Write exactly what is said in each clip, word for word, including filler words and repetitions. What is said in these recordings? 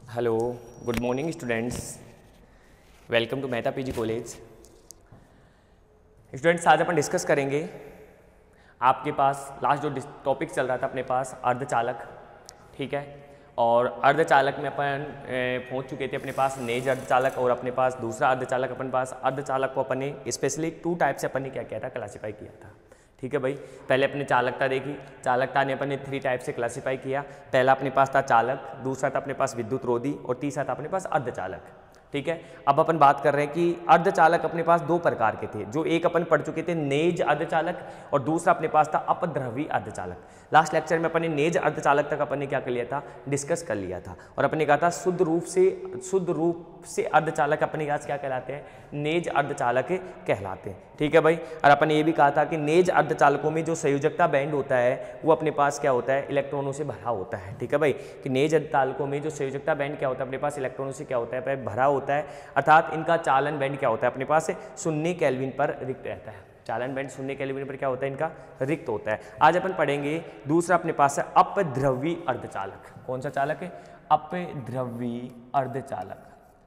Hello, good morning students, welcome to Mehta PG college. Students, आज अपन discuss करेंगे आपके पास लास्ट जो टॉपिक चल रहा था अपने पास अर्धचालक, ठीक है। और अर्धचालक में अपन पहुंच चुके थे अपने पास नेज अर्धचालक, और अपने पास दूसरा अर्धचालक अपन पास अर्धचालक को अपन ने स्पेशली टू टाइप से अपन ने क्या किया था, क्लासीफाई किया था, ठीक है भाई। पहले अपने चालकता देखी, चालकता ने अपन ने थ्री टाइप से क्लासीफाई किया। पहला अपने पास था चालक, दूसरा था अपने पास विद्युत रोधी, और तीसरा था अपने पास अर्धचालक, ठीक है। अब अपन बात कर रहे हैं कि अर्धचालक अपने पास दो प्रकार के थे, जो एक अपन पढ़ चुके थे नेज अर्धचालक, और दूसरा अपने पास था अपद्रव्य अर्धचालक। लास्ट लेक्चर में अपन ने नेज अर्धचालक तक अपन ने क्या कर लिया था, डिस्कस कर लिया था, और अपन ने कहा था शुद्ध रूप से शुद्ध रूप से अर्धचालक अपने पास क्या कहलाते हैं, नेज अर्धचालक कहलाते हैं, ठीक है भाई। और अपन ने ये भी कहा था कि नेज अर्धचालकों में जो संयोजकता बैंड होता है वो अपने पास क्या होता है, इलेक्ट्रॉनों से भरा होता है, ठीक है भाई। कि नेज अर्धचालकों में जो संयोजकता बैंड क्या होता है, अपने पास इलेक्ट्रॉनों से क्या होता है, भरा होता है, अर्थात इनका चालन बैंड क्या होता है, अपने पास शून्य केल्विन पर रिक्त रहता है। चालन बैंड शून्य केल्विन पर क्या होता है, इनका रिक्त होता है। आज अपन पढ़ेंगे दूसरा अपने पास है अपद्रव्य अर्धचालक। कौन सा चालक है, अपद्रव्य अर्धचालक।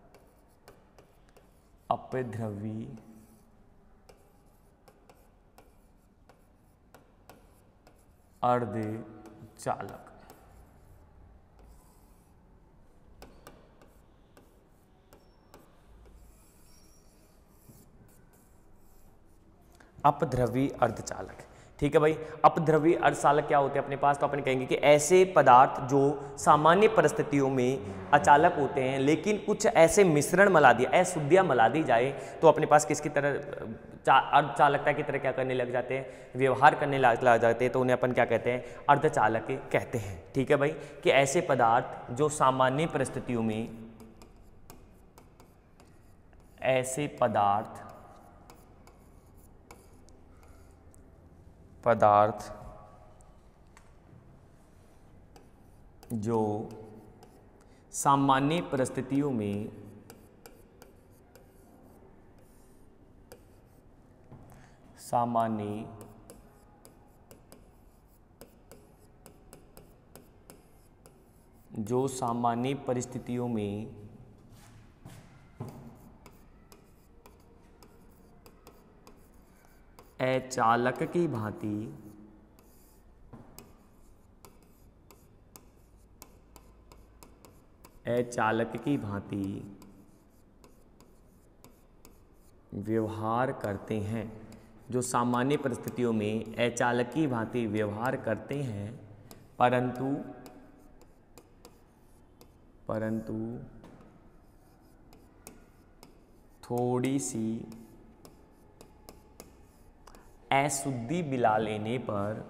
अपद्रव्य अर्धचालक। अपद्रव्य अर्धचालक, ठीक है भाई। अपद्रव्य अर्धचालक क्या होते हैं अपने पास, तो अपन कहेंगे कि ऐसे पदार्थ जो सामान्य परिस्थितियों में अचालक होते हैं, लेकिन कुछ ऐसे मिश्रण मिला दिया, अशुद्धियाँ मिला दी जाए तो अपने पास किसकी तरह अर्धचालकता की तरह क्या करने लग जाते हैं, व्यवहार करने लग जाते हैं, तो उन्हें अपन क्या कहते हैं, अर्धचालक कहते हैं, ठीक है भाई। कि ऐसे पदार्थ जो सामान्य परिस्थितियों में ऐसे पदार्थ पदार्थ जो सामान्य परिस्थितियों में सामान्य जो सामान्य परिस्थितियों में अचालक की भांति अचालक की भांति व्यवहार करते हैं, जो सामान्य परिस्थितियों में अचालक की भांति व्यवहार करते हैं, परंतु परंतु थोड़ी सी अशुद्धि मिला लेने पर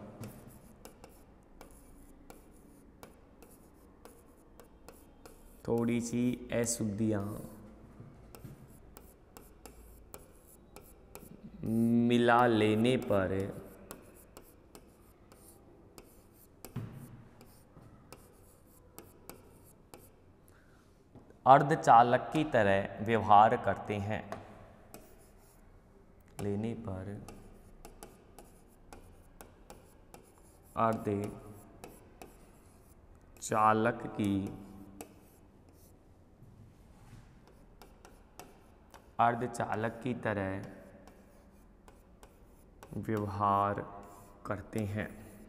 थोड़ी सी अशुद्धियां मिला लेने पर अर्धचालक की तरह व्यवहार करते हैं। लेने पर अर्धचालक की अर्धचालक की तरह व्यवहार करते हैं।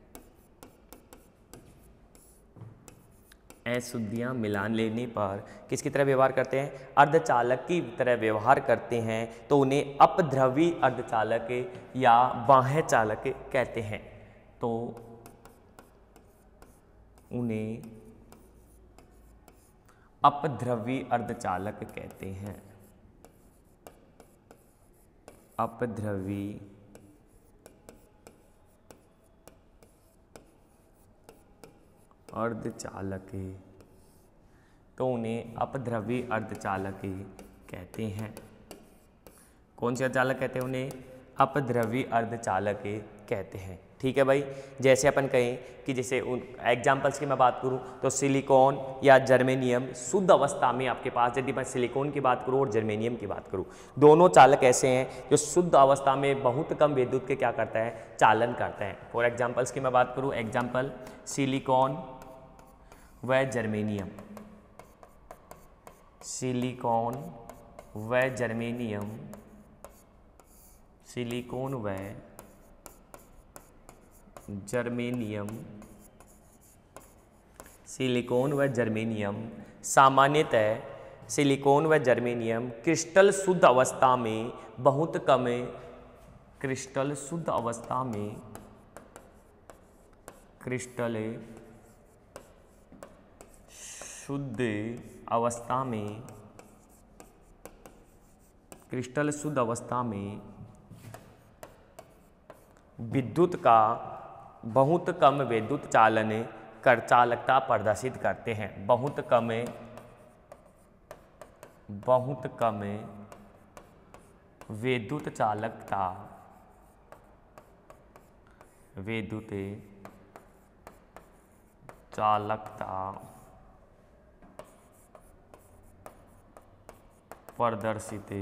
अशुद्धियां मिला लेने पर किसकी तरह व्यवहार करते हैं, अर्धचालक की तरह व्यवहार करते हैं, तो उन्हें अपद्रव्य अर्धचालक या बाह्य चालक कहते हैं। तो उन्हें अपद्रव्य अर्धचालक कहते हैं। अपद्रव्य अर्धचालक, तो उन्हें अपद्रव्य अर्धचालक कहते हैं। कौन से अर्धचालक कहते हैं, उन्हें अपद्रव्य अर्धचालक कहते हैं, ठीक है भाई। जैसे अपन कहें कि जैसे उन एग्जाम्पल्स की मैं बात करूं तो सिलिकॉन या जर्मेनियम शुद्ध अवस्था में आपके पास, यदि मैं सिलिकॉन की बात करूं और जर्मेनियम की बात करूं, दोनों चालक ऐसे हैं जो शुद्ध अवस्था में बहुत कम विद्युत के क्या करता है, चालन करते हैं। फॉर एग्जाम्पल्स की मैं बात करूं, एग्जाम्पल सिलिकॉन व जर्मेनियम, सिलिकॉन व जर्मेनियम, सिलिकॉन व जर्मेनियम, सिलिकॉन व जर्मेनियम सामान्यतः सिलिकॉन व जर्मेनियम क्रिस्टल शुद्ध अवस्था में बहुत कम, क्रिस्टल शुद्ध अवस्था में, क्रिस्टल शुद्ध अवस्था में, क्रिस्टल शुद्ध अवस्था में विद्युत का बहुत कम विद्युत चालन कर चालकता प्रदर्शित करते हैं। बहुत कम, बहुत कम विद्युत चालकता, विद्युत चालकता प्रदर्शित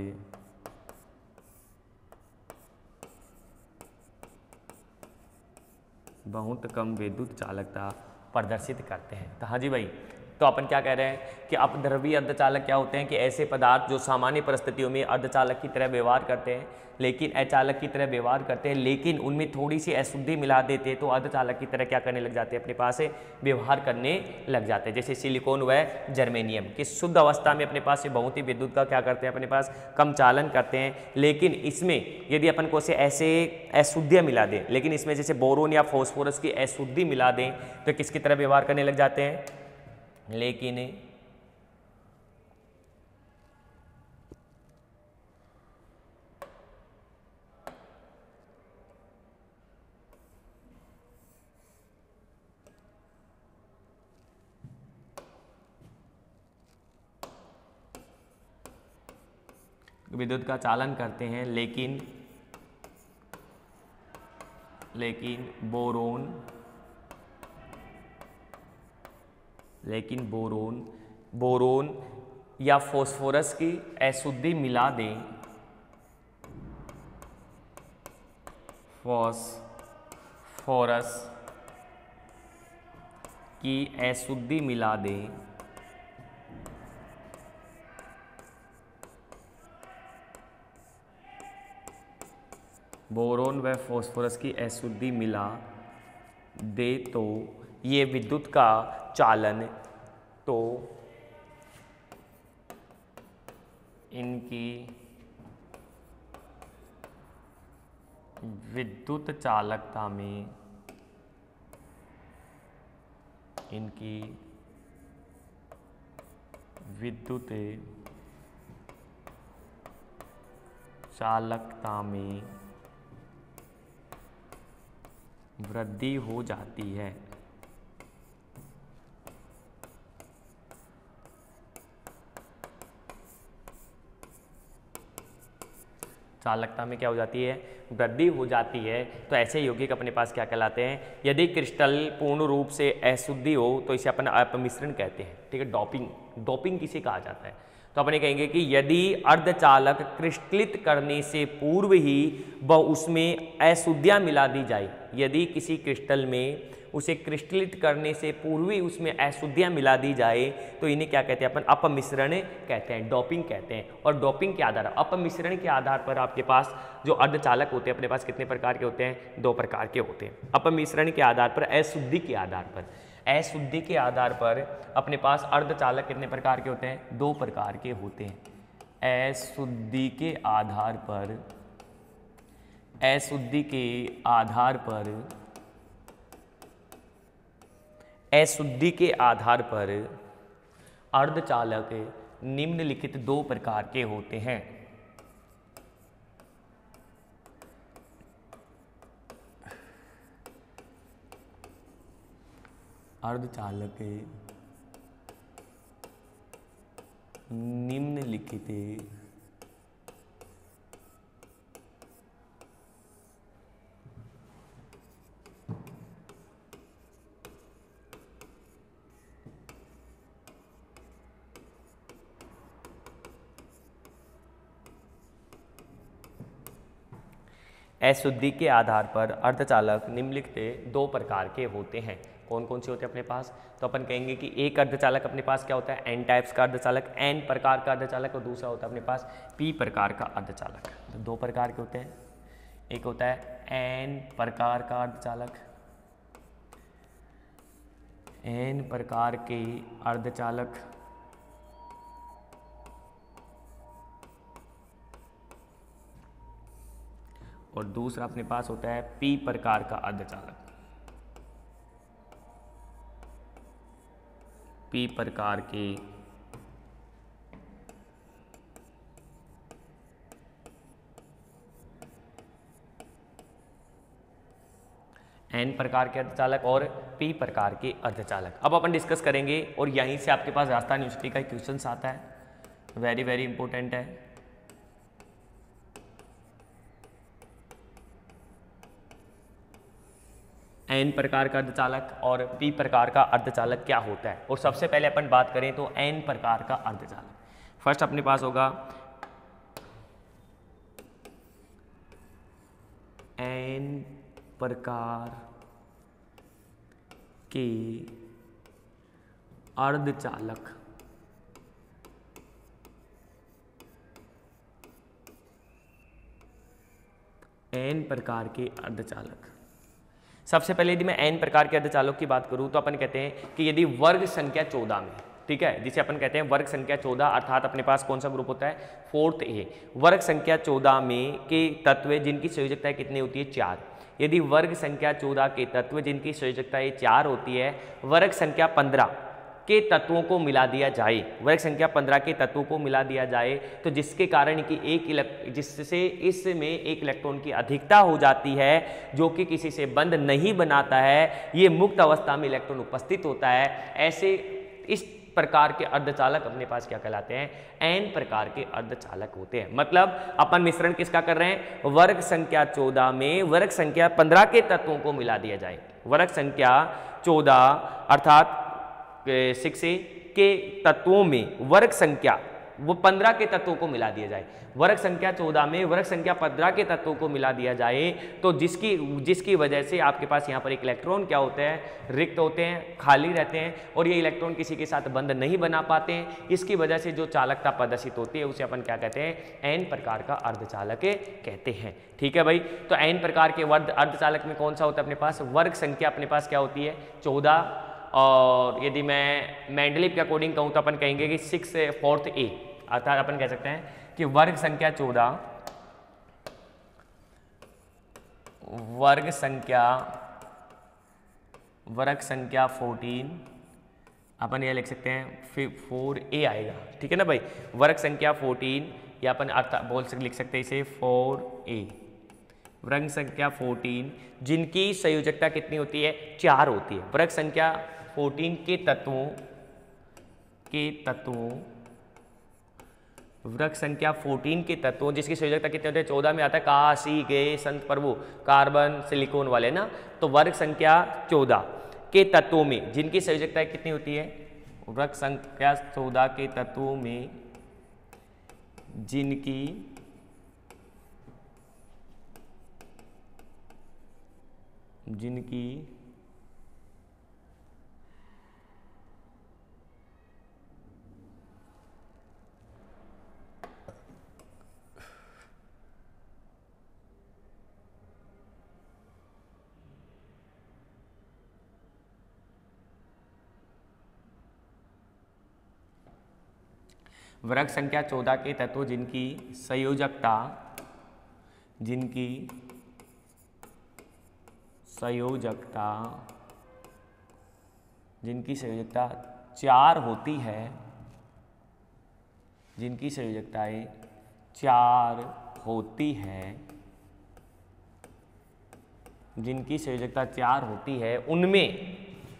बहुत कम विद्युत चालकता प्रदर्शित करते हैं। तो हाँ जी भाई, तो अपन क्या कह रहे हैं कि अपद्रव्यीय अर्धचालक क्या होते हैं कि ऐसे पदार्थ जो सामान्य परिस्थितियों में अर्धचालक की तरह व्यवहार करते हैं, लेकिन अचालक की तरह व्यवहार करते हैं, लेकिन उनमें थोड़ी सी अशुद्धि मिला देते हैं तो अर्धचालक की तरह क्या करने लग जाते हैं, अपने पास से व्यवहार करने लग जाते हैं। जैसे सिलिकॉन व जर्मेनियम की शुद्ध अवस्था में अपने पास से बहुत ही विद्युत का क्या करते हैं, अपने पास कम चालन करते हैं, लेकिन इसमें यदि अपन को से ऐसे अशुद्धियाँ मिला दें, लेकिन इसमें जैसे बोरोन या फॉस्फोरस की अशुद्धि मिला दें तो किसकी तरह व्यवहार करने लग जाते हैं, लेकिन विद्युत का चालन करते हैं, लेकिन लेकिन बोरोन लेकिन बोरोन बोरोन या फॉस्फोरस की अशुद्धि मिला दें, फॉस्फोरस की अशुद्धि मिला दें बोरोन व फॉस्फोरस की अशुद्धि मिला दे तो ये विद्युत का चालन, तो इनकी विद्युत चालकता में, इनकी विद्युत चालकता में वृद्धि हो जाती है। चालकता में क्या हो जाती है, वृद्धि हो जाती है। तो ऐसे यौगिक अपने पास क्या कहलाते हैं, यदि क्रिस्टल पूर्ण रूप से अशुद्धि हो तो इसे अपन अपमिश्रण कहते हैं। ठीक है, डोपिंग, डोपिंग किसे कहा जाता है, तो अपने कहेंगे कि यदि अर्धचालक क्रिस्टलित करने से पूर्व ही वह उसमें अशुद्धियाँ मिला दी जाए, यदि किसी क्रिस्टल में उसे क्रिस्टलित करने से पूर्व ही उसमें अशुद्धियाँ मिला दी जाए तो इन्हें क्या कहते हैं, अपन अपमिश्रण कहते हैं, डोपिंग कहते हैं। और डोपिंग के आधार, अपमिश्रण के आधार पर आपके पास जो अर्धचालक होते हैं अपने पास कितने प्रकार के होते हैं, दो प्रकार के होते हैं। अपमिश्रण के आधार पर, अशुद्धि के आधार पर, अशुद्धि के आधार पर अपने पास अर्धचालक कितने प्रकार के होते हैं, दो प्रकार के होते हैं। अशुद्धि के आधार पर, अशुद्धि के आधार पर अशुद्धि के आधार पर अर्धचालक निम्नलिखित दो प्रकार के होते हैं। अर्धचालक निम्नलिखित अशुद्धि के आधार पर अर्धचालक निम्नलिखित दो प्रकार के होते हैं। कौन कौन से होते हैं अपने पास? तो अपन कहेंगे कि एक अर्धचालक अपने पास क्या होता है? एन टाइप्स का अर्धचालक, एन प्रकार का अर्धचालक, और दूसरा होता है अपने पास पी प्रकार का अर्धचालक। तो दो प्रकार के होते हैं, एक होता है एन प्रकार का अर्धचालक, एन प्रकार के अर्धचालक, और दूसरा अपने पास होता है पी प्रकार का अर्धचालक, पी प्रकार के एन प्रकार के अर्धचालक और पी प्रकार के अर्धचालक। अब अपन डिस्कस करेंगे, और यहीं से आपके पास राजस्थान यूनिवर्सिटी का क्वेश्चन आता है, वेरी वेरी इंपॉर्टेंट है। एन प्रकार का अर्धचालक और पी प्रकार का अर्धचालक क्या होता है? और सबसे पहले अपन बात करें तो एन प्रकार का अर्धचालक, फर्स्ट अपने पास होगा एन प्रकार के अर्धचालक। एन प्रकार के अर्धचालक, सबसे पहले यदि मैं एन प्रकार के अर्धचालक की बात करूं तो अपन कहते हैं कि यदि वर्ग संख्या चौदह में, ठीक है, जिसे अपन कहते हैं वर्ग संख्या चौदह, अर्थात अपने पास कौन सा ग्रुप होता है? Fourth A. वर्ग संख्या चौदह में के तत्व जिनकी संयोजकता कितनी होती है? चार। यदि वर्ग संख्या चौदह के तत्व जिनकी संयोजकता चार होती है, वर्ग संख्या पंद्रह के तत्वों को मिला दिया जाए, वर्ग संख्या पंद्रह के तत्वों को मिला दिया जाए, तो जिसके कारण कि एक इलेक्ट्रॉन, जिससे इसमें एक इलेक्ट्रॉन की अधिकता हो जाती है जो कि किसी से बंध नहीं बनाता है, ये मुक्त अवस्था में इलेक्ट्रॉन उपस्थित होता है, ऐसे इस प्रकार के अर्धचालक अपने पास क्या कहलाते हैं? एन प्रकार के अर्धचालक होते हैं। मतलब अपन मिश्रण किसका कर रहे हैं? वर्ग संख्या चौदह में वर्ग संख्या पंद्रह के तत्वों को मिला दिया जाए, वर्ग संख्या चौदह अर्थात सिक्स ए के तत्वों में वर्ग संख्या वो पंद्रह के तत्वों को मिला दिया जाए, वर्ग संख्या चौदह में वर्ग संख्या पंद्रह के तत्वों को मिला दिया जाए, तो जिसकी जिसकी वजह से आपके पास यहाँ पर एक इलेक्ट्रॉन क्या होते हैं? रिक्त होते हैं, खाली रहते हैं, और ये इलेक्ट्रॉन किसी के साथ बंध नहीं बना पाते हैं। इसकी वजह से जो चालकता प्रदर्शित होती है उसे अपन क्या कहते हैं? एन प्रकार का अर्धचालक कहते हैं। ठीक है भाई, तो एन प्रकार के अर्धचालक में कौन सा होता है अपने पास? वर्ग संख्या अपने पास क्या होती है? चौदह, और यदि मैं मेंडलीव के अकॉर्डिंग कहूँ तो अपन कहेंगे कि सिक्स फोर्थ ए, अर्थात अपन कह सकते हैं कि वर्ग संख्या चौदह, वर्ग संख्या वर्ग संख्या फोर्टीन, अपन ये लिख सकते हैं फोर ए आएगा, ठीक है ना भाई। वर्ग संख्या फोर्टीन, या अपन अर्थ बोल सकते लिख सकते हैं इसे फोर ए, वर्ग संख्या फोर्टीन जिनकी संयोजकता कितनी होती है? चार होती है। वर्ग संख्या फोर्टीन के तत्वों के तत्वों वर्ग संख्या फोर्टीन के तत्वों जिसकी संयोजकता कितनी होती है? चौदह में आता है का, सी, गे, संत, प्रभु, कार्बन, सिलिकॉन वाले ना, तो वर्ग संख्या चौदह के तत्वों में जिनकी संयोजकता कितनी होती है? वर्ग संख्या चौदह के तत्वों में जिनकी जिनकी वर्ग संख्या चौदह के तत्व जिनकी संयोजकता जिनकी संयोजकता जिनकी संयोजकता चार होती है, जिनकी संयोजकताएं चार होती है जिनकी संयोजकता चार होती है उनमें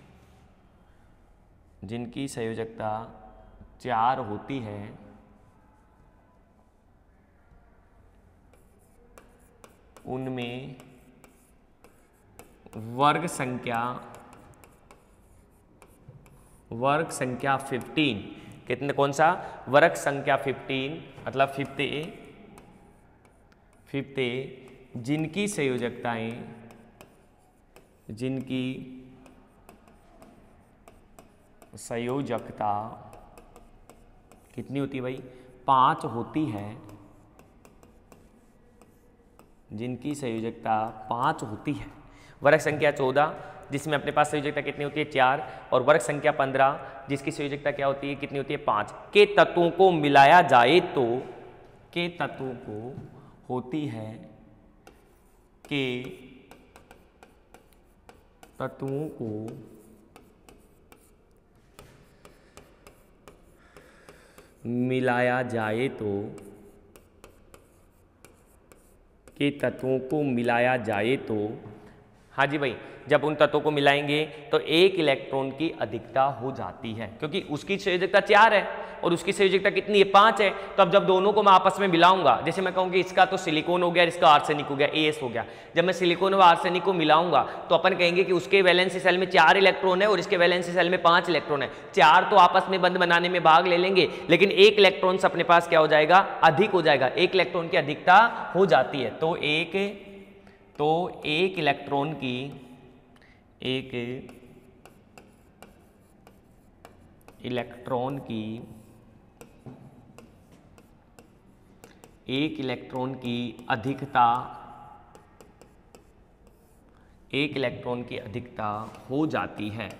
जिनकी संयोजकता चार होती है उनमें वर्ग संख्या वर्ग संख्या फिफ्टीन, कितने कौन सा? वर्ग संख्या फिफ्टीन मतलब फिफ्थ ए फिफ्थ ए जिनकी संयोजकताएं जिनकी संयोजकता कितनी होती है भाई, पाँच होती है, जिनकी संयोजकता पाँच होती है। वर्ग संख्या चौदह जिसमें अपने पास संयोजकता कितनी होती है, चार, और वर्ग संख्या पंद्रह जिसकी संयोजकता क्या होती है, कितनी होती है, पाँच, के तत्वों को मिलाया जाए तो के तत्वों को होती है के तत्वों को मिलाया जाए तो के तत्वों को मिलाया जाए तो हाँ जी भाई, जब उन तत्वों को मिलाएंगे तो एक इलेक्ट्रॉन की अधिकता हो जाती है, क्योंकि उसकी संयोजकता चार है और उसकी संयोजकता कितनी है, पाँच है। तो अब जब दोनों को मैं आपस में मिलाऊंगा, जैसे मैं कहूँ कि इसका तो सिलिकॉन हो गया, इसका आर्सेनिक हो गया, एएस हो गया, जब मैं सिलिकॉन और आर्सेनिक को मिलाऊंगा तो अपन कहेंगे कि उसके वैलेंसी सेल में चार इलेक्ट्रॉन है और इसके वैलेंसी सेल में पाँच इलेक्ट्रॉन है। चार तो आपस में बंध बनाने में भाग ले लेंगे, लेकिन एक इलेक्ट्रॉन अपने पास क्या हो जाएगा, अधिक हो जाएगा, एक इलेक्ट्रॉन की अधिकता हो जाती है। तो एक तो एक इलेक्ट्रॉन की एक इलेक्ट्रॉन की एक इलेक्ट्रॉन की अधिकता एक इलेक्ट्रॉन की अधिकता हो जाती है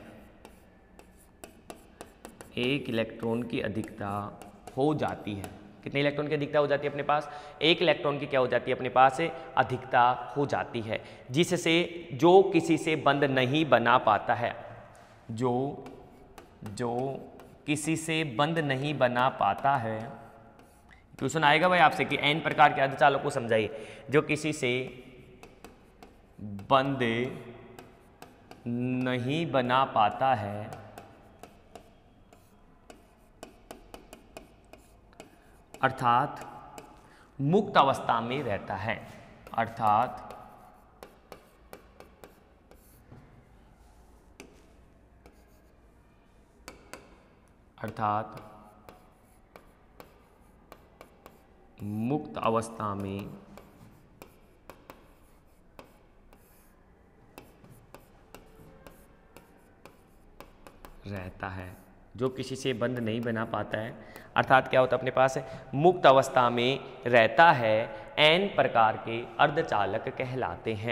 एक इलेक्ट्रॉन की अधिकता हो जाती है कितने इलेक्ट्रॉन की अधिकता हो जाती है अपने पास, एक इलेक्ट्रॉन की क्या हो जाती है अपने पास, अधिकता हो जाती है, जिससे जो किसी से बंध नहीं बना पाता है जो जो किसी से बंध नहीं बना पाता है। क्वेश्चन आएगा भाई आपसे कि एन प्रकार के अर्धचालक को समझाइए, जो किसी से बंध नहीं बना पाता है अर्थात मुक्त अवस्था में रहता है अर्थात अर्थात मुक्त अवस्था में रहता है, जो किसी से बंध नहीं बना पाता है अर्थात क्या होता है अपने पास, मुक्त अवस्था में रहता है, एन प्रकार के अर्धचालक कहलाते हैं।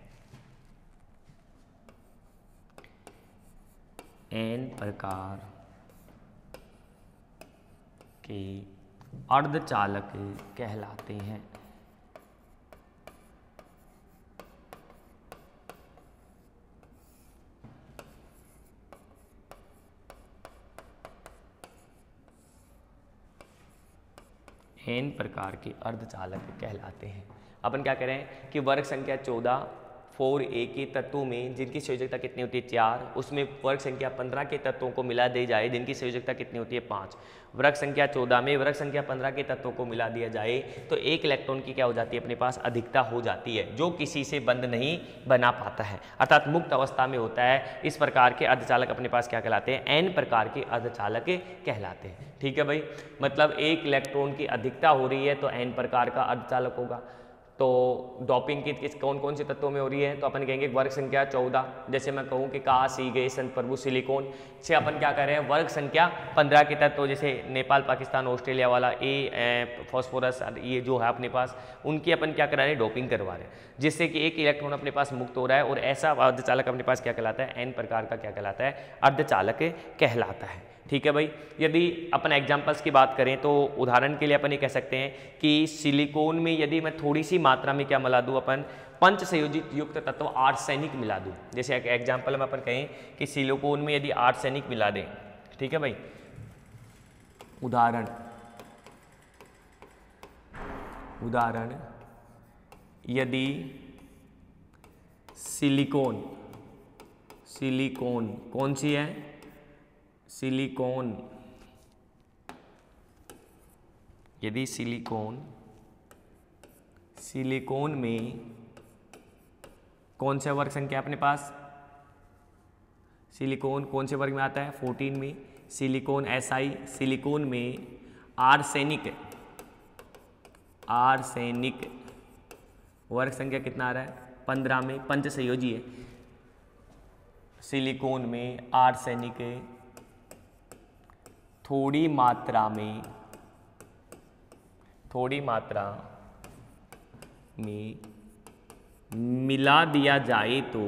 एन प्रकार के अर्धचालक कहलाते हैं। एन प्रकार के अर्धचालक कहलाते हैं। अपन क्या करें कि वर्ग संख्या चौदह फोर ए के तत्वों में जिनकी संयोजकता कितनी होती है, चार, उसमें वर्ग संख्या पंद्रह के तत्वों को मिला दी जाए जिनकी संयोजकता कितनी होती है, पाँच। वर्ग संख्या चौदह में वर्ग संख्या पंद्रह के तत्वों को मिला दिया जाए तो एक इलेक्ट्रॉन की क्या हो जाती है अपने पास, अधिकता हो जाती है, जो किसी से बंध नहीं बना पाता है अर्थात मुक्त अवस्था में होता है। इस प्रकार के अर्धचालक अपने पास क्या कहलाते हैं, एन प्रकार के अर्धचालक कहलाते हैं। ठीक है भाई, मतलब एक इलेक्ट्रॉन की अधिकता हो रही है तो एन प्रकार का अर्धचालक होगा। तो डॉपिंग की किस कौन कौन से तत्वों में हो रही है, तो अपन कहेंगे वर्ग संख्या चौदह, जैसे मैं कहूँ कि का सी गए सन प्रभु सिलिकॉन से अपन क्या कर रहे हैं, वर्ग संख्या पंद्रह के तत्व जैसे नेपाल पाकिस्तान ऑस्ट्रेलिया वाला ए फॉस्फोरस ये जो है अपने पास, उनकी अपन क्या करा रहे हैं, डोपिंग करवा रहे हैं, जिससे कि एक इलेक्ट्रॉन अपने पास मुक्त हो रहा है और ऐसा अर्धचालक अपने पास क्या कहलाता है, एन प्रकार का क्या कहलाता है, अर्धचालक कहलाता है। ठीक है भाई, यदि अपन एग्जाम्पल्स की बात करें तो उदाहरण के लिए अपन ये कह सकते हैं कि सिलिकॉन में यदि मैं थोड़ी सी मात्रा में क्या मिला दूं, अपन पंच संयोजित युक्त तत्व आर्सेनिक मिला दूं, जैसे एक एग्जाम्पल में अपन कहें कि सिलिकॉन में यदि आर्सेनिक मिला दें, ठीक है भाई, उदाहरण उदाहरण यदि सिलिकॉन सिलिकॉन कौन सी है, सिलिकॉन यदि सिलिकॉन सिलिकॉन में कौन सा वर्ग संख्या अपने पास, सिलिकॉन कौन से वर्ग में आता है, फोर्टीन में, सिलिकॉन एसआई, सिलिकॉन में आर्सेनिक आर्सेनिक वर्ग संख्या कितना आ रहा है, पंद्रह में, पंच संयोजी है, सिलिकॉन में आर्सेनिक थोड़ी मात्रा में थोड़ी मात्रा में मिला दिया जाए तो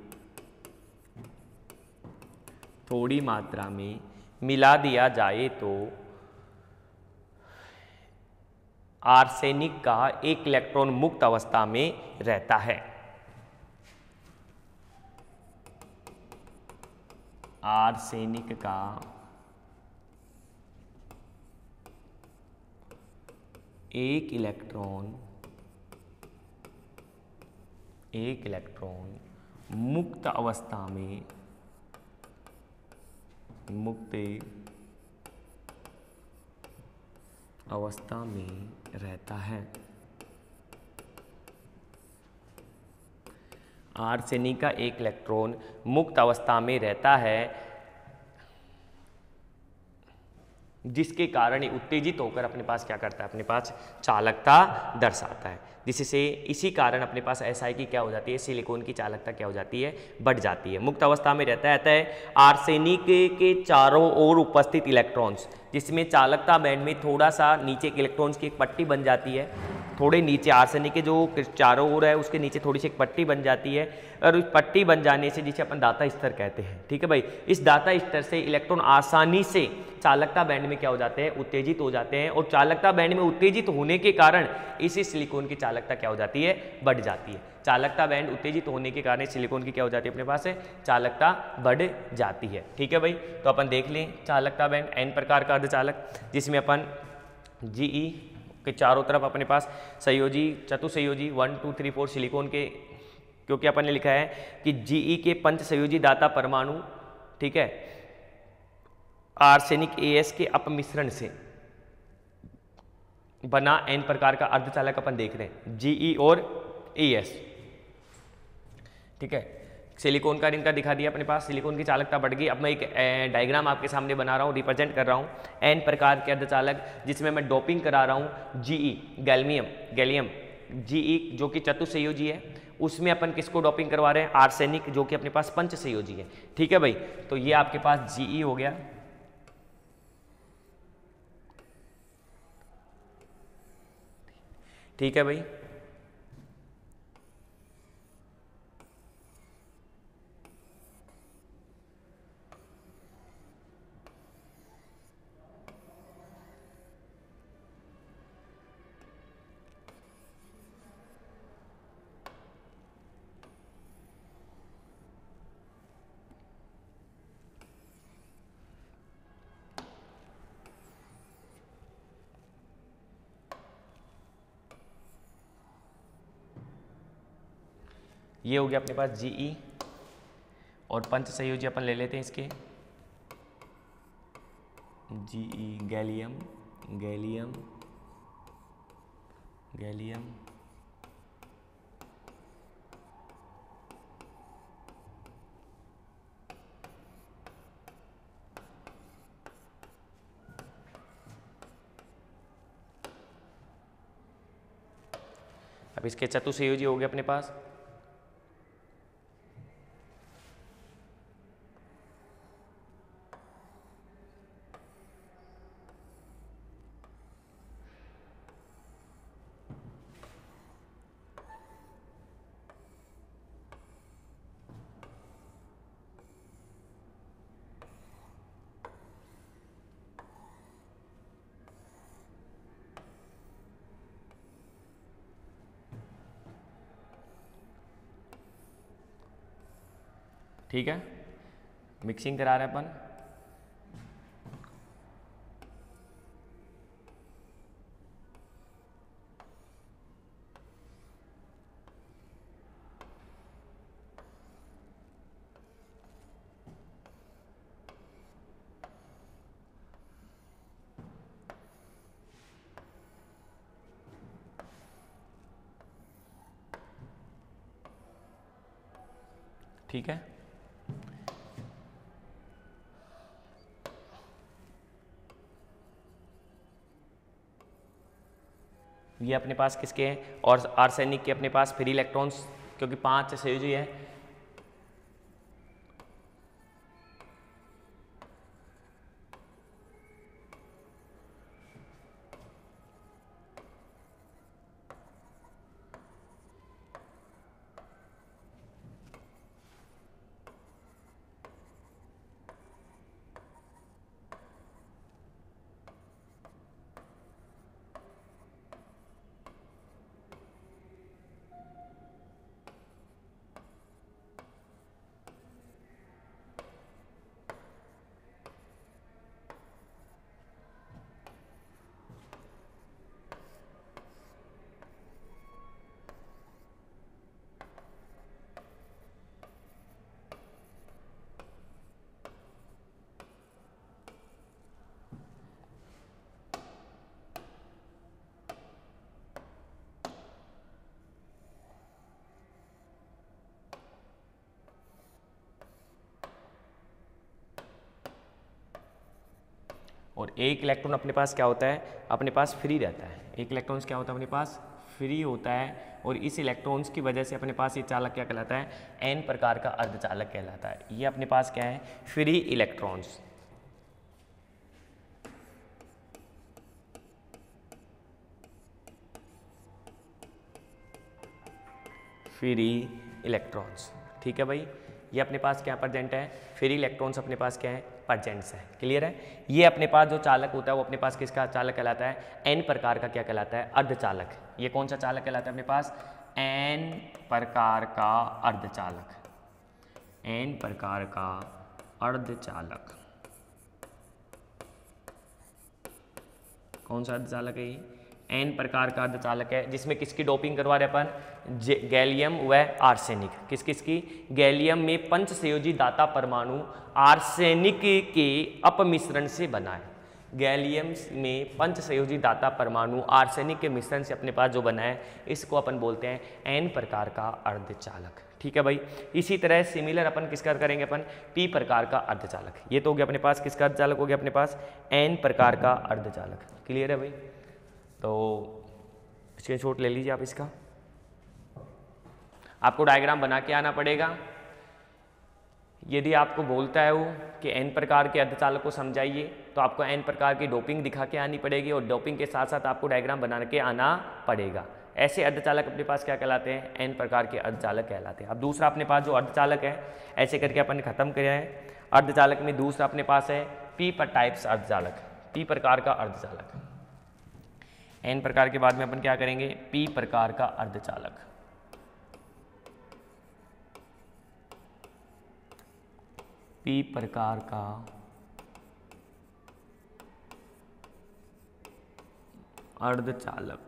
थोड़ी मात्रा में मिला दिया जाए तो आर्सेनिक का एक इलेक्ट्रॉन मुक्त अवस्था में रहता है। आर्सेनिक का एक इलेक्ट्रॉन एक इलेक्ट्रॉन मुक्त अवस्था में मुक्त अवस्था में रहता है। आर्सेनिक का एक इलेक्ट्रॉन मुक्त अवस्था में रहता है, जिसके कारण उत्तेजित होकर अपने पास क्या करता है, अपने पास चालकता दर्शाता है, जिससे इसी कारण अपने पास ऐसा है कि क्या हो जाती है, सिलिकॉन की चालकता क्या हो जाती है, बढ़ जाती है। मुक्त अवस्था में रहता है आर्सेनिक के चारों ओर उपस्थित इलेक्ट्रॉन्स, जिसमें चालकता बैंड में थोड़ा सा नीचे के इलेक्ट्रॉन्स की एक पट्टी बन जाती है, थोड़े नीचे आर्सेनिक के जो चारों ओर है उसके नीचे थोड़ी सी एक पट्टी बन जाती है, और उस पट्टी बन जाने से जिसे अपन दाता स्तर कहते हैं, ठीक है भाई, इस दाता स्तर से इलेक्ट्रॉन आसानी से चालकता बैंड में क्या हो जाते हैं, उत्तेजित हो जाते हैं, और चालकता बैंड में उत्तेजित होने के कारण इसी सिलिकॉन की चालकता क्या हो जाती है, बढ़ जाती है। चालकता बैंड उत्तेजित होने के कारण सिलिकॉन की क्या हो जाती है, अपने पास है चालकता बढ़ जाती है। ठीक है भाई, तो अपन देख लें चालकता बैंड एन प्रकार का अर्धचालक, जिसमें अपन जीई के चारों तरफ अपने पास संयोजी चतुसंयोजी one two three four silicon के, क्योंकि अपन ने लिखा है कि जीई के पंच संयोजी दाता परमाणु, ठीक है, आर्सेनिक एएस के अपमिश्रण से बना एन प्रकार का अर्धचालक अपन देख रहे हैं, जीई और एएस, ठीक है। सिलिकॉन का रिंग का दिखा दिया अपने पास, सिलिकॉन की चालकता बढ़ गई। अब मैं एक डायग्राम आपके सामने बना रहा हूँ, रिप्रेजेंट कर रहा हूँ एन प्रकार के अर्धचालक, जिसमें मैं डोपिंग करा रहा हूँ जीई गैल्मियम गैलियम जीई जो कि चतुसंयोजी है, उसमें अपन किसको डोपिंग करवा रहे हैं, आर्सेनिक जो कि अपने पास पंच संयोजी है। ठीक है भाई, तो ये आपके पास जीई हो गया, ठीक है भाई। ये हो गया अपने पास जीई, और पंच संयोजी अपन ले लेते हैं इसके, जीई गैलियम गैलियम गैलियम अब इसके चतुसंयोजी हो गए अपने पास, ठीक है। मिक्सिंग करा रहे हैं अपन, ठीक है। ये अपने पास किसके हैं, और आर्सेनिक के अपने पास फ्री इलेक्ट्रॉन्स, क्योंकि पांच संयोजी है, और एक इलेक्ट्रॉन अपने पास क्या होता है, अपने पास फ्री रहता है। एक इलेक्ट्रॉन क्या होता है, अपने पास फ्री होता है, और इस इलेक्ट्रॉन्स की वजह से अपने पास ये चालक क्या कहलाता है, एन प्रकार का अर्धचालक कहलाता है। ये अपने पास क्या है, फ्री इलेक्ट्रॉन्स। फ्री इलेक्ट्रॉन्स, ठीक है भाई। ये अपने पास क्या प्रेजेंट है, फ्री इलेक्ट्रॉन्स अपने पास क्या है, प्रेजेंट्स है। क्लियर है। ये अपने पास जो चालक होता है वो अपने पास किसका चालक कहलाता है, एन प्रकार का क्या कहलाता है, अर्धचालक। ये कौन सा चालक कहलाता है अपने पास, एन प्रकार का अर्धचालक। एन प्रकार का अर्धचालक। कौन सा अर्धचालक है ये, एन प्रकार का अर्धचालक है, जिसमें किसकी डोपिंग करवा रहे अपन, गैलियम व आर्सेनिक। किस किस की, गैलियम में पंच संयोजी दाता परमाणु आर्सेनिक के अपमिश्रण से बना है। गैलियम में पंच संयोजी दाता परमाणु आर्सेनिक के मिश्रण से अपने पास जो बना है, इसको अपन बोलते हैं एन प्रकार का अर्धचालक। ठीक है भाई। इसी तरह सिमिलर अपन किसका करेंगे, अपन पी प्रकार का अर्धचालक। ये तो हो गया अपने पास किसका अर्धचालक, हो गया अपने पास एन प्रकार का अर्धचालक। क्लियर है भाई। तो स्क्रीनशॉट ले लीजिए आप इसका। आपको डायग्राम बना के आना पड़ेगा। यदि आपको बोलता है वो कि एन प्रकार के अर्धचालक को समझाइए, तो आपको एन प्रकार की डोपिंग दिखा के आनी पड़ेगी, और डोपिंग के साथ साथ आपको डायग्राम बना के आना पड़ेगा। ऐसे अर्धचालक अपने पास क्या कहलाते हैं, एन प्रकार के अर्धचालक कहलाते हैं। अब दूसरा अपने पास जो अर्धचालक है, ऐसे करके अपन ने खत्म किया है। अर्धचालक में दूसरा अपने पास है पी पर टाइप्स अर्धचालक, पी प्रकार का अर्धचालक। एन प्रकार के बाद में अपन क्या करेंगे, पी प्रकार का अर्धचालक। पी प्रकार का अर्धचालक।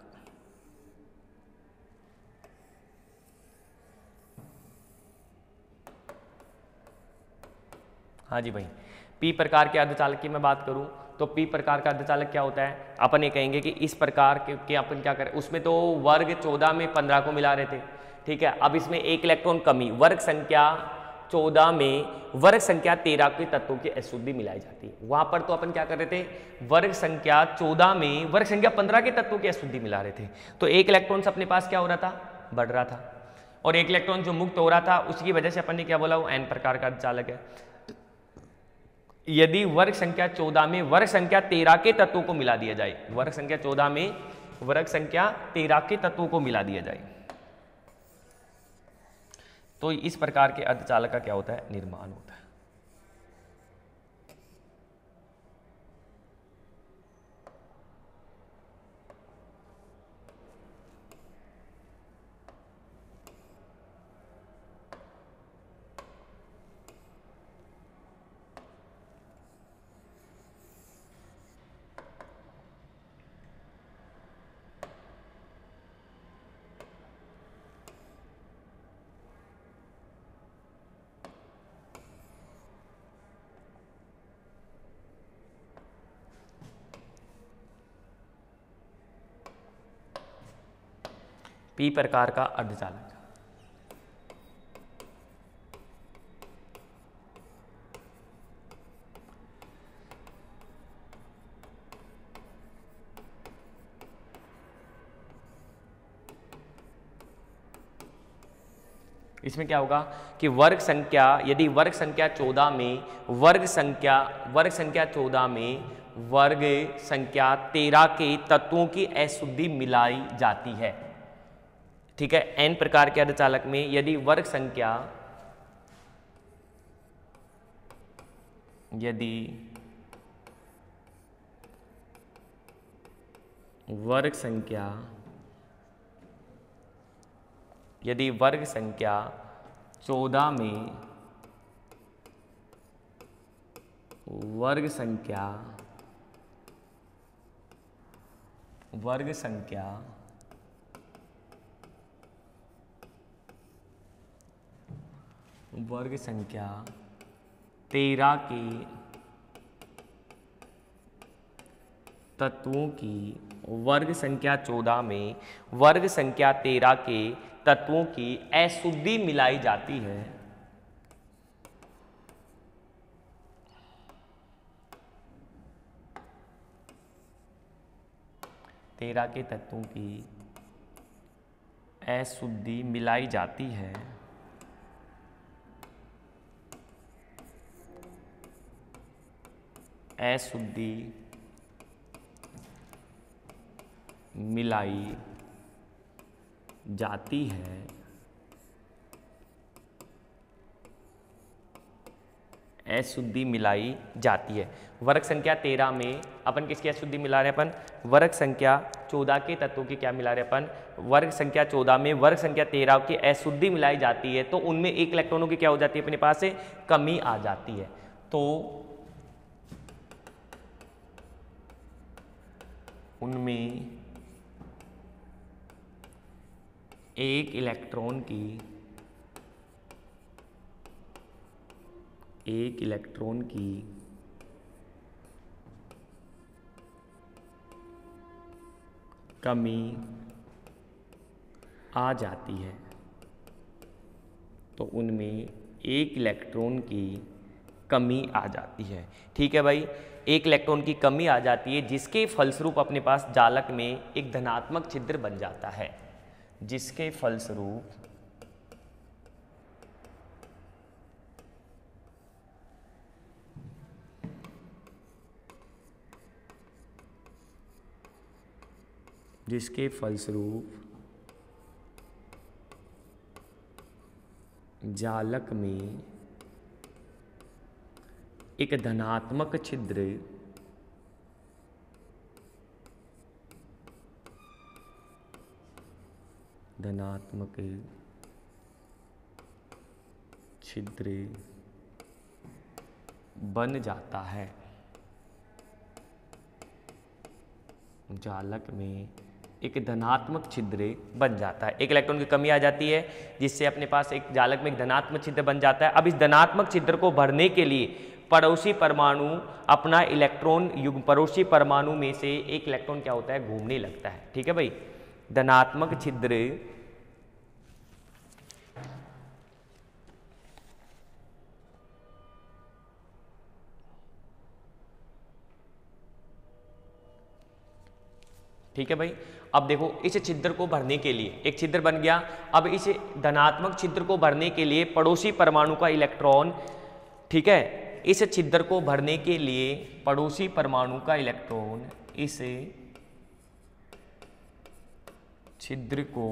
हाँ जी भाई। पी प्रकार के अर्धचालक की मैं बात करूं तो पी प्रकार का अर्धचालक क्या होता है, अपन ये कहेंगे कि इस प्रकार के, के अपन क्या करें, उसमें तो वर्ग चौदह में पंद्रह को मिला रहे थे, ठीक है। अब इसमें एक इलेक्ट्रॉन कमी, वर्ग संख्या चौदह में वर्ग संख्या तेरह के तत्वों की अशुद्धि मिलाई जाती है। वहां पर तो अपन क्या कर रहे थे, वर्ग संख्या चौदह में वर्ग संख्या पंद्रह के तत्वों की अशुद्धि मिला रहे थे। तो एक इलेक्ट्रॉन अपने पास क्या हो रहा था, बढ़ रहा था, और एक इलेक्ट्रॉन जो मुक्त हो रहा था उसकी वजह से अपन ने क्या बोला, वो एन प्रकार का अर्धचालक है। यदि वर्ग संख्या चौदह में वर्ग संख्या तेरह के तत्वों को मिला दिया जाए, वर्ग संख्या चौदह में वर्ग संख्या तेरह के तत्वों को मिला दिया जाए, तो इस प्रकार के अर्धचालक का क्या होता है, निर्माण होता है। पी प्रकार का अर्धचालक। इसमें क्या होगा कि वर्ग संख्या, यदि वर्ग संख्या चौदह में वर्ग संख्या वर्ग संख्या चौदह में वर्ग संख्या तेरह के तत्वों की अशुद्धि मिलाई जाती है, ठीक है। एन प्रकार के अर्धचालक में यदि वर्ग संख्या यदि वर्ग संख्या यदि वर्ग संख्या चौदह में वर्ग संख्या वर्ग संख्या वर्ग संख्या तेरह के तत्वों की वर्ग संख्या चौदह में वर्ग संख्या तेरह के तत्वों की अशुद्धि मिलाई जाती है, तेरह के तत्वों की अशुद्धि मिलाई जाती है अशुद्धि मिलाई जाती है अशुद्धि मिलाई जाती है। वर्ग संख्या तेरह में अपन किसकी अशुद्धि मिला रहे हैं? अपन वर्ग संख्या चौदह के तत्वों की क्या मिला रहे हैं? अपन वर्ग संख्या चौदह में वर्ग संख्या तेरह की अशुद्धि मिलाई जाती है, तो उनमें एक इलेक्ट्रॉनों की क्या हो जाती है? अपने पास से कमी आ जाती है। तो उनमें एक इलेक्ट्रॉन की एक इलेक्ट्रॉन की कमी आ जाती है। तो उनमें एक इलेक्ट्रॉन की कमी आ जाती है। ठीक है भाई, एक इलेक्ट्रॉन की कमी आ जाती है, जिसके फलस्वरूप अपने पास जालक में एक धनात्मक छिद्र बन जाता है। जिसके फलस्वरूप जिसके फलस्वरूप जालक में एक धनात्मक छिद्र धनात्मक छिद्र बन जाता है। जालक में एक धनात्मक छिद्र बन जाता है। एक इलेक्ट्रॉन की कमी आ जाती है, जिससे अपने पास एक जालक में एक धनात्मक छिद्र बन जाता है। अब इस धनात्मक छिद्र को भरने के लिए पड़ोसी परमाणु अपना इलेक्ट्रॉन युग्म पड़ोसी परमाणु में से एक इलेक्ट्रॉन क्या होता है? घूमने लगता है। ठीक है भाई, धनात्मक छिद्र ठीक है भाई। अब देखो, इस छिद्र को भरने के लिए एक छिद्र बन गया। अब इस धनात्मक छिद्र को भरने के लिए पड़ोसी परमाणु का इलेक्ट्रॉन, ठीक है, इस छिद्र को भरने के लिए पड़ोसी परमाणु का इलेक्ट्रॉन इस छिद्र को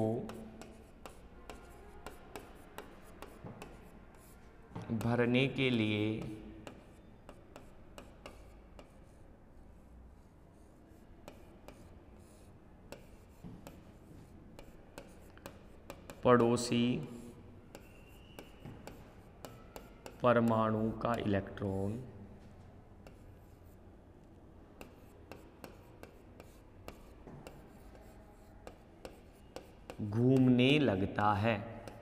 भरने के लिए पड़ोसी परमाणु का इलेक्ट्रॉन घूमने लगता है।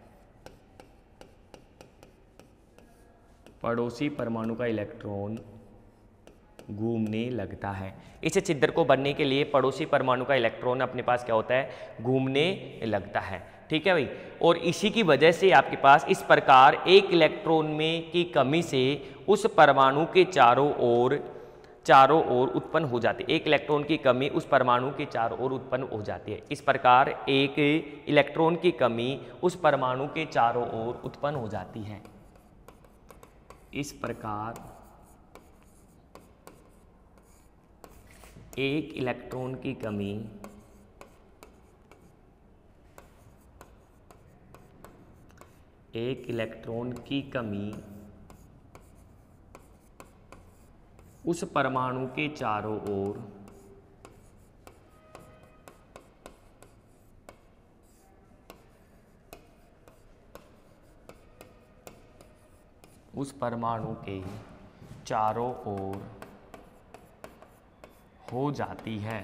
पड़ोसी परमाणु का इलेक्ट्रॉन घूमने लगता है। इस छिद्र को भरने के लिए पड़ोसी परमाणु का इलेक्ट्रॉन अपने पास क्या होता है? घूमने लगता है। ठीक है भाई, और इसी की वजह से आपके पास इस प्रकार एक इलेक्ट्रॉन में की कमी से उस परमाणु के चारों ओर चारों ओर उत्पन्न हो जाती है। एक इलेक्ट्रॉन की कमी उस परमाणु के चारों ओर उत्पन्न हो जाती है। इस प्रकार एक इलेक्ट्रॉन की कमी उस परमाणु के चारों ओर उत्पन्न हो जाती है। इस प्रकार एक इलेक्ट्रॉन की कमी एक इलेक्ट्रॉन की कमी उस परमाणु के चारों ओर उस परमाणु के चारों ओर हो जाती है।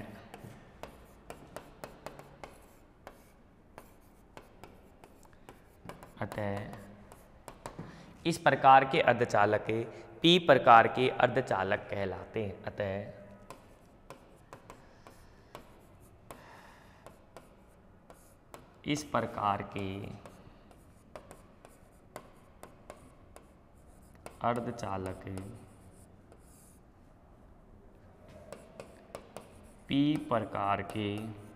अतः इस प्रकार के अर्धचालक पी प्रकार के अर्धचालक कहलाते हैं। अतः इस प्रकार के अर्धचालक पी प्रकार के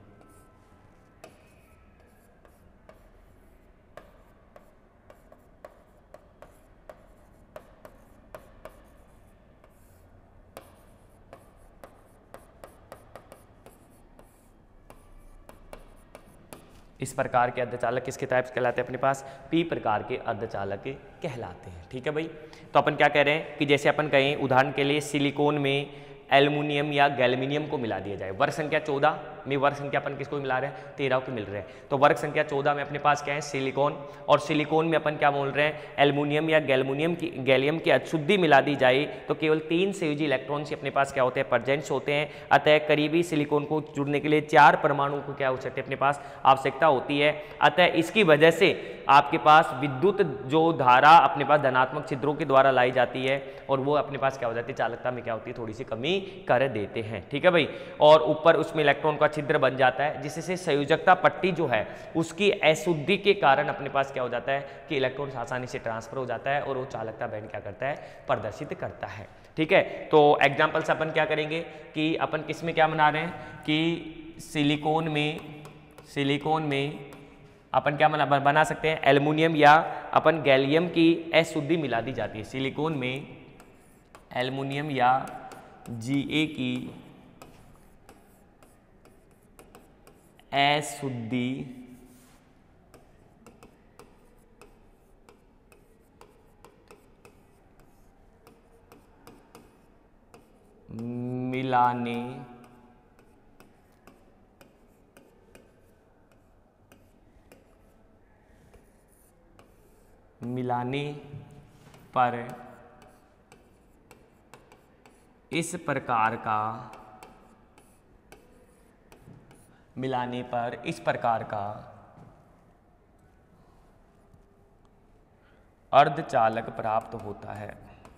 इस प्रकार के अर्धचालक किसके टाइप्स कहलाते हैं अपने पास? पी प्रकार के अर्धचालक कहलाते हैं। ठीक है भाई, तो अपन क्या कह रहे हैं कि जैसे अपन कहें उदाहरण के लिए सिलिकॉन में एल्युमिनियम या गैल्युमिनियम को मिला दिया जाए। वर्ग संख्या चौदह में वर्ग संख्या अपन किसको मिला रहे हैं? तेरह को मिल रहे हैं। तो वर्ग संख्या चौदह में अपने पास क्या है? सिलिकॉन। और सिलिकॉन में अपन क्या बोल रहे हैं? एल्युमिनियम या गैल्युमिनियम की गैलियम की अशुद्धि मिला दी जाए तो केवल तीन संयोजी इलेक्ट्रॉन से अपने पास क्या होते हैं? प्रेजेंट्स होते हैं। अतः करीबी सिलिकॉन को जुड़ने के लिए चार परमाणु को क्या हो सकते हैं? अपने पास आवश्यकता होती है। अतः इसकी वजह से आपके पास विद्युत जो धारा अपने पास धनात्मक छिद्रों के द्वारा लाई जाती है और वो अपने पास क्या हो जाती है? चालकता में क्या होती है? थोड़ी सी कमी कर देते हैं। ठीक है भाई, और ऊपर उसमें इलेक्ट्रॉन का छिद्र बन जाता है जिससे संयोजकता पट्टी जो है उसकी अशुद्धि के कारण अपने पास क्या हो जाता है कि इलेक्ट्रॉन आसानी से ट्रांसफर हो जाता है और वो चालकता बैंड क्या करता है? प्रदर्शित करता है। ठीक है, तो एग्जाम्पल्स अपन क्या करेंगे कि अपन किस में क्या बना रहे हैं कि सिलिकॉन में सिलिकॉन में अपन क्या बना बना सकते हैं? एल्युमिनियम या अपन गैलियम की अशुद्धि मिला दी जाती है। सिलिकॉन में एल्युमिनियम या जी की अशुद्धि मिलाने मिलाने पर इस प्रकार का मिलाने पर इस प्रकार का अर्धचालक प्राप्त होता है।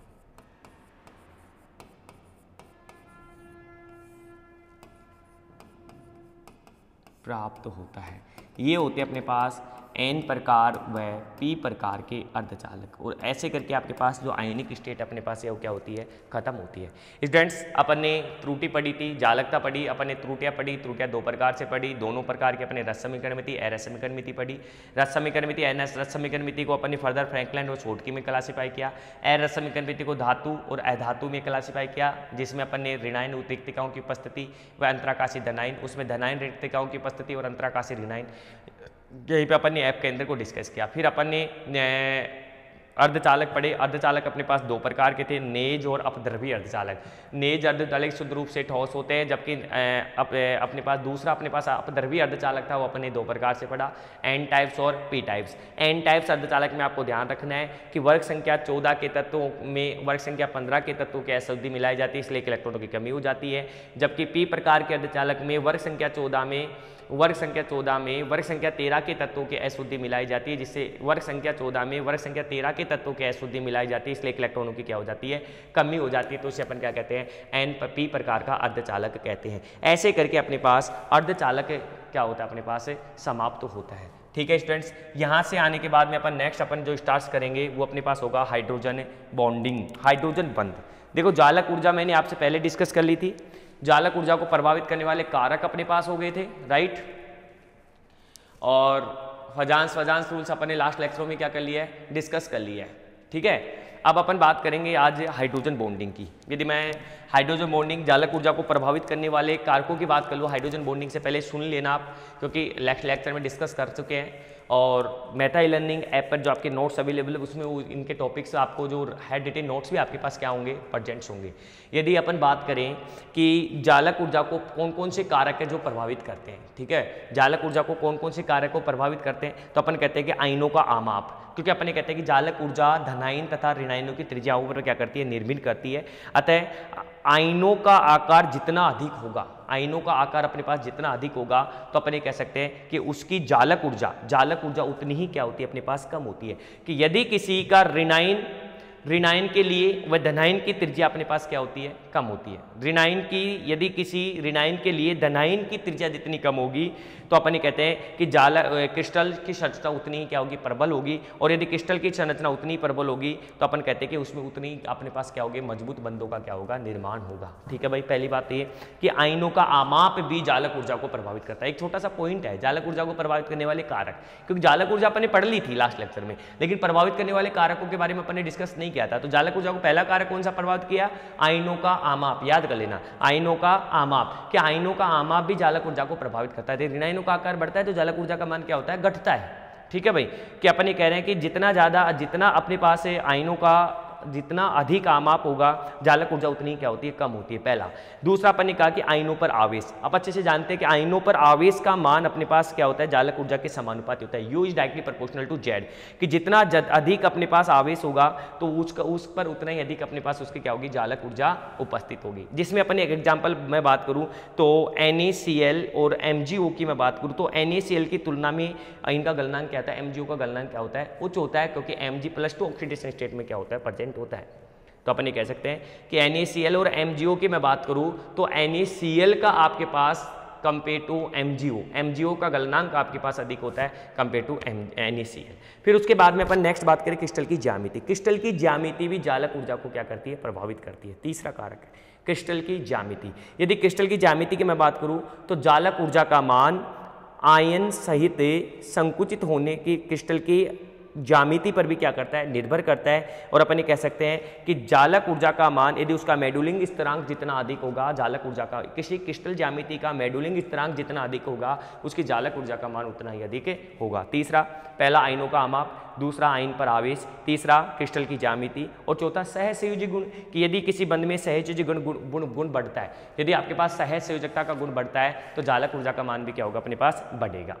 प्राप्त होता है ये होते हैं अपने पास एन प्रकार व पी प्रकार के अर्धचालक। और ऐसे करके आपके पास जो आयनिक स्टेट अपने पास है वो क्या होती है? खत्म होती है। स्टूडेंट्स, अपन ने त्रुटि पढ़ी थी, जालकता पढ़ी, अपन ने त्रुटियां पढ़ी। त्रुटियां दो प्रकार से पढ़ी, दोनों प्रकार की अपने रस समीकरण मिति अरस समीकरण मिति पढ़ी। रस समीकरण मिति एनएस रस समीकरण मिति को अपन ने फर्दर फ्रैंकलैंड और छोटकी में क्लासीफाई किया। अरस समीकरण मिति को धातु और अधातु में क्लासीफाई किया, जिसमें अपन ने ऋणायन रिक्तिकाओं की उपस्थिति व अंतराकाशी धनायन, उसमें धनायन रिक्तिकाओं की उपस्थिति और अंतराकाशी ऋणायन, यहीं पे अपन ने ऐप केंद्र को डिस्कस किया। फिर अपन ने अर्धचालक पढ़े। अर्धचालक अपने पास दो प्रकार के थे, नेज और अपद्रव्यी अर्धचालक। नेज अर्धचालक शुद्ध रूप से ठोस होते हैं, जबकि अप, अपने पास दूसरा अपने पास अपद्रव्यी अर्धचालक था, वो अपन ने दो प्रकार से पढ़ा, एन टाइप्स और पी टाइप्स। एन टाइप्स अर्धचालक में आपको ध्यान रखना है कि वर्ग संख्या चौदह के तत्वों में वर्ग संख्या पंद्रह के तत्वों की अशुद्धि मिलाई जाती है, इसलिए इलेक्ट्रॉनों की कमी हो जाती है। जबकि पी प्रकार के अर्धचालक में वर्ग संख्या चौदह में वर्ग संख्या चौदह में वर्ग संख्या तेरह के तत्वों की अशुद्धि मिलाई जाती है, जिससे वर्ग संख्या चौदह में वर्ग संख्या तेरह के तत्वों की अशुद्धि मिलाई जाती है, इसलिए इलेक्ट्रॉनों की क्या हो जाती है? कमी हो जाती है। तो इसे अपन क्या कहते हैं? एन पी प्रकार का अर्धचालक कहते हैं। ऐसे करके अपने पास अर्धचालक क्या होता है? अपने पास समाप्त तो होता है। ठीक है स्टूडेंट्स, यहाँ से आने के बाद में अपन नेक्स्ट अपन जो स्टार्ट करेंगे वो अपने पास होगा हाइड्रोजन बॉन्डिंग, हाइड्रोजन बंध। देखो, जालक ऊर्जा मैंने आपसे पहले डिस्कस कर ली थी। जालक ऊर्जा को प्रभावित करने वाले कारक अपने पास हो गए थे, राइट। और हजांस वजांस रूल्स अपन ने लास्ट लेक्चरों में क्या कर लिया है? डिस्कस कर लिया है। ठीक है, अब अपन बात करेंगे आज हाइड्रोजन बॉन्डिंग की। यदि मैं हाइड्रोजन बॉन्डिंग जालक ऊर्जा को प्रभावित करने वाले कारकों की बात कर लूँ, हाइड्रोजन बॉन्डिंग से पहले सुन लेना आप, क्योंकि नेक्स्ट लेक्चर में डिस्कस कर चुके हैं। और मेटा ई लर्निंग ऐप पर जो आपके नोट्स अवेलेबल है उसमें वो इनके टॉपिक्स आपको जो है डिटेल नोट्स भी आपके पास क्या होंगे? प्रेजेंट्स होंगे। यदि अपन बात करें कि जालक ऊर्जा को कौन कौन से कारक है जो प्रभावित करते हैं, ठीक है, जालक ऊर्जा को कौन कौन से कारक को प्रभावित करते हैं, तो अपन कहते हैं कि आयनों का आमाप, क्योंकि अपन कहते हैं कि जालक ऊर्जा धनायन तथा ऋणायनों की त्रिज्याओं पर क्या करती है? निर्मित करती है। अतः आयनों का आकार जितना अधिक होगा, आयनों का आकार अपने पास जितना अधिक होगा, तो अपन ये कह सकते हैं कि उसकी जालक ऊर्जा जालक ऊर्जा उतनी ही क्या होती है? अपने पास कम होती है। कि यदि किसी का ऋणायन ऋणायन के लिए व धनायन की त्रिज्या अपने पास क्या होती है, कम होती है। ऋणायन की यदि किसी ऋणायन के लिए धनायन की त्रिज्या जितनी कम होगी तो अपन ये कहते हैं कि जाल क्रिस्टल की संरचना उतनी ही क्या होगी, प्रबल होगी। और यदि क्रिस्टल की संरचना उतनी प्रबल होगी तो अपन कहते हैं कि उसमें उतनी अपने पास क्या होगी, मजबूत बंधों का क्या होगा, निर्माण होगा। ठीक है भाई, पहली बात ये कि आयनों का आमाप भी जालक ऊर्जा को प्रभावित करता है। एक छोटा सा पॉइंट है जालक ऊर्जा को प्रभावित करने वाले कारक, क्योंकि जालक ऊर्जा अपन ने पढ़ ली थी लास्ट लेक्चर में, लेकिन प्रभावित करने वाले कारकों के बारे में अपन ने डिस्कस नहीं किया था। तो जालक ऊर्जा को पहला कारक कौन सा प्रभावित किया, आयनों का आमाप। याद कर लेना, आयनों का आमाप, कि आयनों का आमाप भी जालक ऊर्जा को प्रभावित करता है। ऋणायनों का आकार बढ़ता है तो जालक ऊर्जा का मान क्या होता है, घटता है। ठीक है भाई, कि अपन ये कह रहे हैं कि जितना ज्यादा जितना अपने पास है आयनों का जितना अधिक आमाप होगा जालक ऊर्जा उतनी क्या होती है, कम होती है, पहला। दूसरा अपन ने कहा कि आयनों पर आवेश, आप अच्छे से जानते हैं कि आयनों पर आवेश का मान अपने पास क्या होता है, जालक ऊर्जा के समानुपाती होता है। U is directly proportional to Z, कि जितना अधिक अपने पास आवेश होगा तो उसका उस पर उतना ही अधिक अपने पास उसकी क्या होगी, जालक ऊर्जा उपस्थित होगी। जिसमें अपन एक एग्जाम्पल मैं बात करूँ तो एन ए सी एल और एम जी ओ की मैं बात करूँ तो एन ए सी एल की तुलना में इनका गलनांक क्या होता है, एम जी ओ का गलनांक क्या होता है, उच्च होता है, क्योंकि M G plus two oxidation state में क्या होता है, प्रेजेंट होता है। तो अपन ये कह सकते हैं कि एन ए सी एल और एम जी ओ की मैं बात करूं तो एन ए सी एल का आपके पास compare to M G O, M G O का गलनांक आपके पास अधिक होता है compare to N A C L. फिर उसके बाद में अपन नेक्स्ट बात करें क्रिस्टल की ज्यामिति। क्रिस्टल की ज्यामिति भी जालक ऊर्जा को क्या करती है, प्रभावित करती है। तीसरा कारक है क्रिस्टल की ज्यामिति। यदि क्रिस्टल की ज्यामिति की मैं बात करूं तो जालक ऊर्जा का मान आयन सहित संकुचित होने की क्रिस्टल की ज्यामिति पर भी क्या करता है, निर्भर करता है। और अपन ये कह सकते हैं कि जालक ऊर्जा का मान यदि उसका मेडुलिंग स्थिरांक जितना अधिक होगा, जालक ऊर्जा का किसी क्रिस्टल ज्यामिति का मेडुलिंग स्थिरांक जितना अधिक होगा उसकी जालक ऊर्जा का मान उतना ही अधिक होगा। तीसरा, पहला आयनों का आमाप, दूसरा आयन पर आवेश, तीसरा क्रिस्टल की ज्यामिति, और चौथा सहसंयोजी गुण, कि यदि किसी बंध में सहसंयोजी गुण गुण गुण बढ़ता है, यदि आपके पास सहसंयोजकता का गुण बढ़ता है तो जालक ऊर्जा का मान भी क्या होगा, अपने पास बढ़ेगा।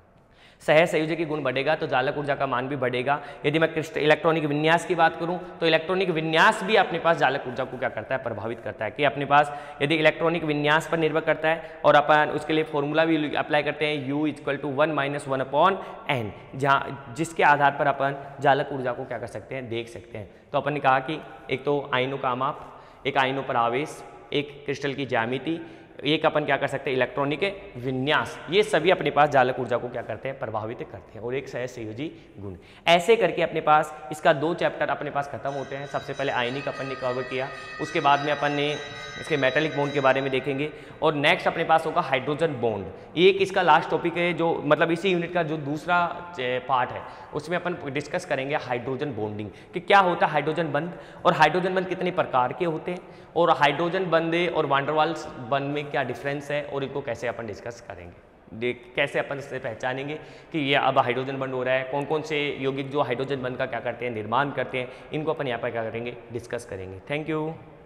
सहसंयोजक गुण बढ़ेगा तो जालक ऊर्जा का मान भी बढ़ेगा। यदि मैं क्रिस्टल इलेक्ट्रॉनिक विन्यास की बात करूं तो इलेक्ट्रॉनिक विन्यास भी अपने पास जालक ऊर्जा को क्या करता है, प्रभावित करता है। कि अपने पास यदि इलेक्ट्रॉनिक विन्यास पर निर्भर करता है और अपन उसके लिए फॉर्मूला भी अप्लाई करते हैं, U equal to one minus one upon N, जहाँ जिसके आधार पर अपन जालक ऊर्जा को क्या कर सकते हैं, देख सकते हैं। तो अपन ने कहा कि एक तो आयनों का आमाप, एक आयनों पर आवेश, एक क्रिस्टल की ज्यामिति, एक अपन क्या कर सकते हैं, इलेक्ट्रॉनिक विन्यास, ये सभी अपने पास जालक ऊर्जा को क्या करते हैं, प्रभावित करते हैं। और एक सहसंयोजी गुण। ऐसे करके अपने पास इसका दो चैप्टर अपने पास खत्म होते हैं। सबसे पहले आयनिक अपन ने कवर किया, उसके बाद में अपन ने इसके मेटालिक बॉन्ड के बारे में देखेंगे, और नेक्स्ट अपने पास होगा हाइड्रोजन बॉन्ड। एक इसका लास्ट टॉपिक है, जो मतलब इसी यूनिट का जो दूसरा पार्ट है उसमें अपन डिस्कस करेंगे हाइड्रोजन बॉन्डिंग, कि क्या होता है हाइड्रोजन बंध, और हाइड्रोजन बंध कितने प्रकार के होते हैं, और हाइड्रोजन बंध और वांडरवाल्स बंध में क्या डिफरेंस है, और इनको कैसे अपन डिस्कस करेंगे, देख कैसे अपन इससे पहचानेंगे कि ये अब हाइड्रोजन बंध हो रहा है, कौन कौन से यौगिक जो हाइड्रोजन बंध का क्या करते हैं, निर्माण करते हैं, इनको अपन यहाँ पर क्या करेंगे, डिस्कस करेंगे। Thank you.